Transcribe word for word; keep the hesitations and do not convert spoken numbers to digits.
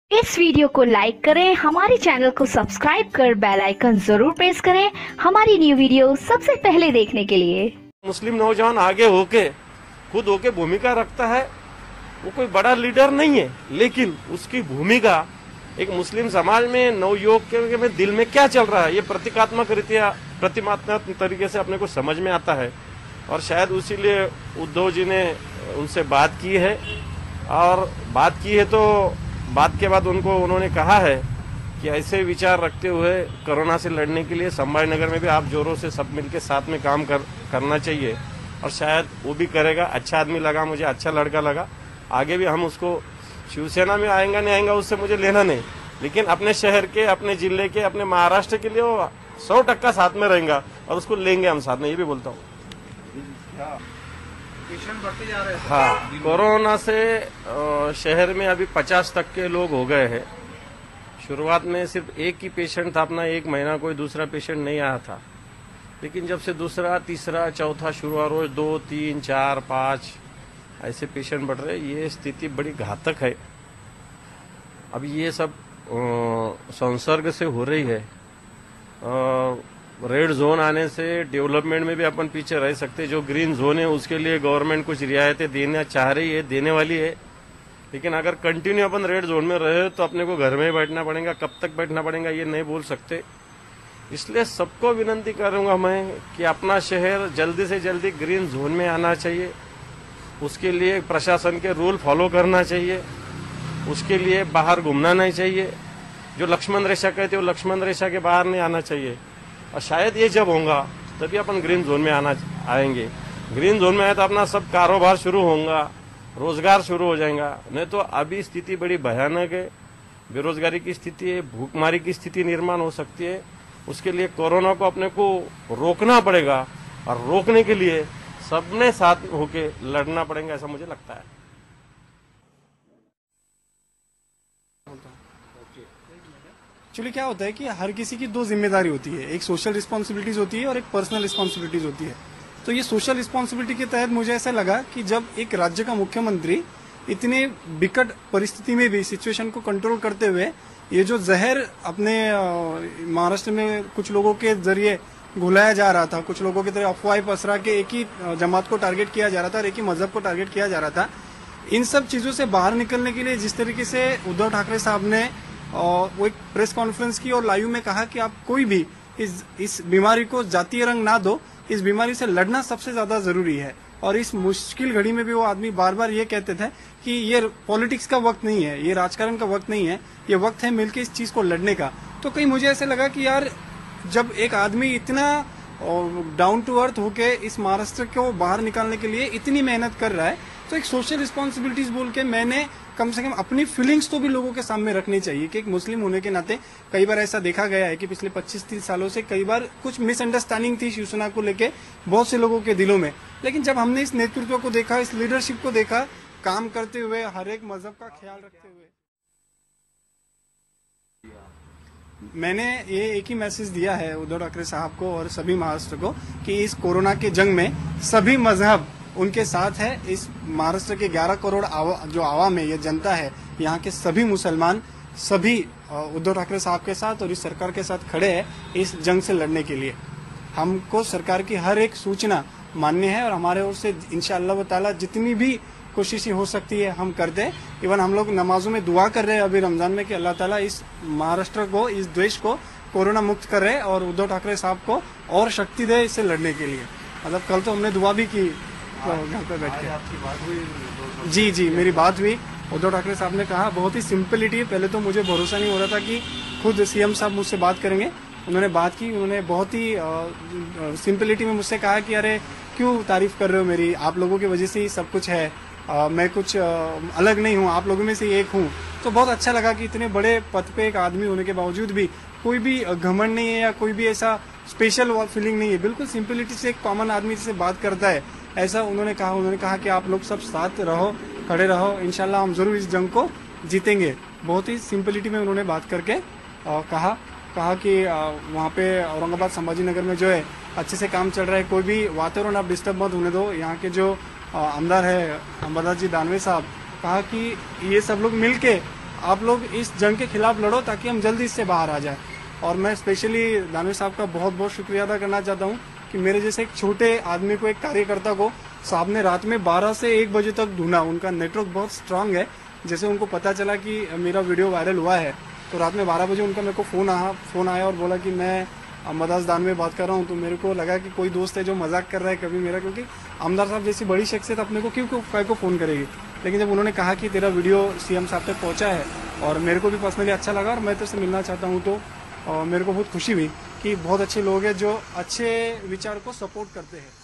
इस वीडियो को लाइक करें, हमारे चैनल को सब्सक्राइब कर बेल आइकन जरूर प्रेस करें हमारी न्यू वीडियो सबसे पहले देखने के लिए। मुस्लिम नौजवान आगे होके खुद होके भूमिका रखता है। वो कोई बड़ा लीडर नहीं है, लेकिन उसकी भूमिका एक मुस्लिम समाज में नवयुवक के में दिल में क्या चल रहा है ये प्रतीकात्मक रीतिया प्रतिमात्मक तरीके से अपने को समझ में आता है। और शायद उसीलिए उद्धव जी ने उनसे बात की है, और बात की है तो बात के बाद उनको उन्होंने कहा है कि ऐसे विचार रखते हुए कोरोना से लड़ने के लिए संभाजी नगर में भी आप जोरों से सब मिलके साथ में काम कर करना चाहिए। और शायद वो भी करेगा। अच्छा आदमी लगा मुझे, अच्छा लड़का लगा। आगे भी हम उसको शिवसेना में आएगा नहीं आएगा उससे मुझे लेना नहीं, लेकिन अपने शहर के, अपने जिले के, अपने महाराष्ट्र के लिए वो सौ टक्का साथ में रहेगा और उसको लेंगे हम साथ में, ये भी बोलता हूँ। पेशेंट बढ़ते जा रहे हैं। हाँ, कोरोना से शहर में अभी पचास तक के लोग हो गए हैं। शुरुआत में सिर्फ एक ही पेशेंट था, अपना एक महीना कोई दूसरा पेशेंट नहीं आया था, लेकिन जब से दूसरा, तीसरा, चौथा शुरू हुआ, रोज दो, तीन, चार, पाँच ऐसे पेशेंट बढ़ रहे। ये स्थिति बड़ी घातक है। अब ये सब संसर्ग से हो रही है। रेड जोन आने से डेवलपमेंट में भी अपन पीछे रह सकते। जो ग्रीन जोन है उसके लिए गवर्नमेंट कुछ रियायतें देना चाह रही है, देने वाली है, लेकिन अगर कंटिन्यू अपन रेड जोन में रहे तो अपने को घर में ही बैठना पड़ेगा। कब तक बैठना पड़ेगा ये नहीं बोल सकते। इसलिए सबको विनती करूंगा मैं कि अपना शहर जल्दी से जल्दी ग्रीन जोन में आना चाहिए। उसके लिए प्रशासन के रूल फॉलो करना चाहिए। उसके लिए बाहर घूमना नहीं चाहिए। जो लक्ष्मण रेखा कहते हैं वो लक्ष्मण रेखा के बाहर नहीं आना चाहिए। और शायद ये जब होगा तभी अपन ग्रीन जोन में आना आएंगे। ग्रीन जोन में आए तो अपना सब कारोबार शुरू होगा, रोजगार शुरू हो जाएगा। नहीं तो अभी स्थिति बड़ी भयानक है। बेरोजगारी की स्थिति है, भूखमारी की स्थिति निर्माण हो सकती है। उसके लिए कोरोना को अपने को रोकना पड़ेगा, और रोकने के लिए सबने साथ होके लड़ना पड़ेगा, ऐसा मुझे लगता है। एक्चुअली क्या होता है कि हर किसी की दो जिम्मेदारी होती है, एक सोशल रिस्पॉन्सिबिलिटीज होती है और एक पर्सनल रिस्पॉन्सिबिलिटीज होती है। तो ये सोशल रिस्पॉन्सिबिलिटी के तहत मुझे ऐसा लगा कि जब एक राज्य का मुख्यमंत्री इतने विकट परिस्थिति में भी सिचुएशन को कंट्रोल करते हुए ये जो जहर अपने महाराष्ट्र में कुछ लोगों के जरिए घुलाया जा रहा था, कुछ लोगों की तरह अफवाह पसरा के एक ही जमात को टारगेट किया जा रहा था और एक ही मजहब को टारगेट किया जा रहा था, इन सब चीजों से बाहर निकलने के लिए जिस तरीके से उद्धव ठाकरे साहब ने और वो एक प्रेस कॉन्फ्रेंस की और लाइव में कहा कि आप कोई भी इस इस बीमारी को जातीय रंग ना दो, इस बीमारी से लड़ना सबसे ज्यादा जरूरी है। और इस मुश्किल घड़ी में भी वो आदमी बार बार ये कहते थे कि ये पॉलिटिक्स का वक्त नहीं है, ये राजकारण का वक्त नहीं है, ये वक्त है मिलकर इस चीज को लड़ने का। तो कहीं मुझे ऐसे लगा कि यार जब एक आदमी इतना डाउन टू अर्थ होके इस महाराष्ट्र को बाहर निकालने के लिए इतनी मेहनत कर रहा है, तो एक सोशल रिस्पॉन्सिबिलिटीज बोल के मैंने कम से कम अपनी फीलिंग्स तो भी लोगों के सामने रखनी चाहिए कि एक मुस्लिम होने के नाते कई बार ऐसा देखा गया है कि पिछले पच्चीस तीस सालों से कई बार कुछ मिसअंडरस्टैंडिंग थी शिवसेना को लेके बहुत से लोगों के दिलों में। लेकिन जब हमने इस नेतृत्व को देखा, इस लीडरशिप को देखा काम करते हुए, हर एक मजहब का ख्याल रखते हुए, मैंने ये एक ही मैसेज दिया है उद्धव ठाकरे साहब को और सभी महाराष्ट्र को कि इस कोरोना के जंग में सभी मजहब उनके साथ है। इस महाराष्ट्र के ग्यारह करोड़ आवा, जो आवाम है, ये जनता है, यहाँ के सभी मुसलमान सभी उद्धव ठाकरे साहब के साथ और इस सरकार के साथ खड़े हैं इस जंग से लड़ने के लिए। हमको सरकार की हर एक सूचना मान्य है और हमारे ओर से इंशाअल्लाह ताला जितनी भी कोशिशें हो सकती है हम करते हैं। इवन हम लोग नमाजों में दुआ कर रहे हैं अभी रमजान में कि अल्लाह ताला इस महाराष्ट्र को, इस देश को कोरोना मुक्त करे और उद्धव ठाकरे साहब को और शक्ति दे इससे लड़ने के लिए। मतलब कल तो हमने दुआ भी की घर पे बैठ के। आपकी बात हुई? जी जी मेरी बात हुई। उद्धव ठाकरे साहब ने कहा, बहुत ही सिंपलिटी। पहले तो मुझे भरोसा नहीं हो रहा था कि खुद सीएम साहब मुझसे बात करेंगे। उन्होंने बात की, उन्होंने बहुत ही सिंपलिटी में मुझसे कहा कि अरे क्यों तारीफ कर रहे हो मेरी, आप लोगों की वजह से ही सब कुछ है, आ, मैं कुछ आ, अलग नहीं हूँ, आप लोगों में से एक हूँ। तो बहुत अच्छा लगा कि इतने बड़े पद पे एक आदमी होने के बावजूद भी कोई भी घमंड नहीं है या कोई भी ऐसा स्पेशल फीलिंग नहीं है। बिल्कुल सिंपलिटी से एक कॉमन आदमी से बात करता है, ऐसा उन्होंने कहा। उन्होंने कहा कि आप लोग सब साथ रहो, खड़े रहो, इंशाल्लाह हम जरूर इस जंग को जीतेंगे। बहुत ही सिंपलिटी में उन्होंने बात करके आ, कहा कहा कि वहाँ पे औरंगाबाद संभाजी नगर में जो है अच्छे से काम चल रहा है, कोई भी वातावरण आप डिस्टर्ब मत होने दो। यहाँ के जो आमदार है अंबादास जी दानवे साहब, कहा कि ये सब लोग मिलके आप लोग इस जंग के खिलाफ लड़ो ताकि हम जल्दी इससे बाहर आ जाए। और मैं स्पेशली दानवे साहब का बहुत बहुत शुक्रिया अदा करना चाहता हूँ कि मेरे जैसे एक छोटे आदमी को, एक कार्यकर्ता को साहब ने रात में बारह से एक बजे तक ढूंढा। उनका नेटवर्क बहुत स्ट्रांग है। जैसे उनको पता चला कि मेरा वीडियो वायरल हुआ है तो रात में बारह बजे उनका मेरे को फ़ोन आया फ़ोन आया और बोला कि मैं मदास दानवे बात कर रहा हूँ। तो मेरे को लगा कि कोई दोस्त है जो मजाक कर रहा है कभी मेरा, क्योंकि आमदार साहब जैसी बड़ी शख्सियत अपने को क्यों क्यों को फ़ोन करेगी। लेकिन जब उन्होंने कहा कि तेरा वीडियो सीएम साहब तक पहुँचा है और मेरे को भी पर्सनली अच्छा लगा और मैं तेरे से मिलना चाहता हूँ, तो और मेरे को बहुत खुशी हुई कि बहुत अच्छे लोग हैं जो अच्छे विचार को सपोर्ट करते हैं।